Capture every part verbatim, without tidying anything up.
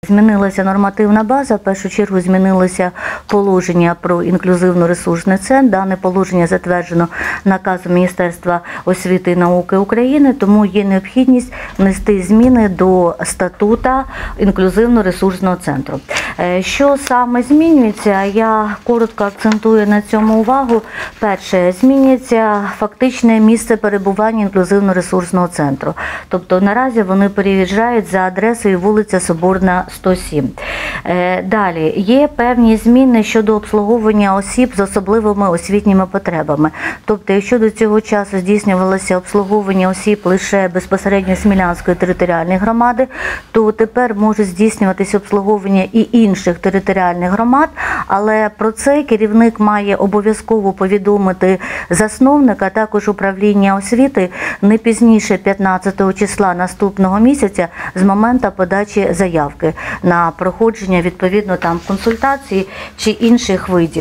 Змінилася нормативна база, в першу чергу змінилося положення про інклюзивно-ресурсний центр. Дане положення затверджено наказом Міністерства освіти і науки України, тому є необхідність внести зміни до статута інклюзивно-ресурсного центру. Що саме змінюється, я коротко акцентую на цьому увагу. Перше, змінюється фактичне місце перебування інклюзивно-ресурсного центру. Тобто наразі вони переїжджають за адресою вулиця Соборна, сто сім. Далі, є певні зміни щодо обслуговування осіб з особливими освітніми потребами. Тобто, якщо до цього часу здійснювалося обслуговування осіб лише безпосередньо Смілянської територіальної громади, то тепер може здійснюватися обслуговування і інших територіальних громад, але про це керівник має обов'язково повідомити засновника, а також управління освіти не пізніше п'ятнадцятого числа наступного місяця з моменту подачі заявки на проходження відповідно там консультацій чи інших видів.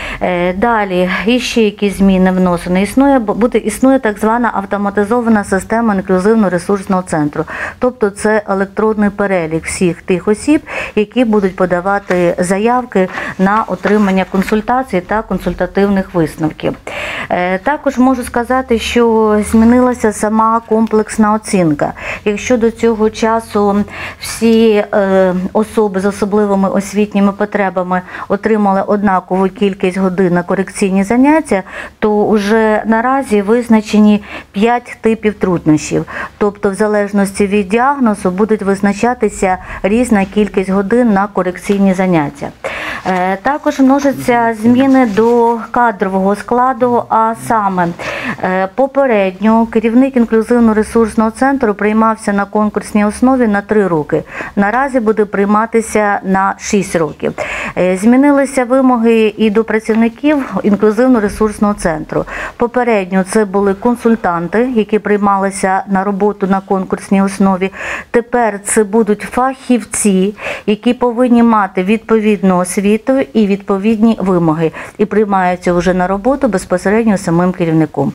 Далі, іще якісь зміни вносені. Існує, буде, існує так звана автоматизована система інклюзивно-ресурсного центру. Тобто це електронний перелік всіх тих осіб, які будуть подавати заявки на отримання консультацій та консультативних висновків. Також можу сказати, що змінилася сама комплексна оцінка. Якщо до цього часу всі особи з особливими освітніми потребами отримали однакову кількість годин на корекційні заняття, то вже наразі визначені п'ять типів труднощів. Тобто в залежності від діагнозу будуть визначатися різна кількість годин на корекційні заняття. Також вносяться зміни до кадрового складу, а саме попередньо керівник інклюзивно-ресурсного центру приймався на конкурсній основі на три роки. Наразі буде прийматися на шість років. Змінилися вимоги і до працівників інклюзивно-ресурсного центру. Попередньо це були консультанти, які приймалися на роботу на конкурсній основі. Тепер це будуть фахівці, які повинні мати відповідну освіту і відповідні вимоги, і приймаються вже на роботу безпосередньо самим керівником.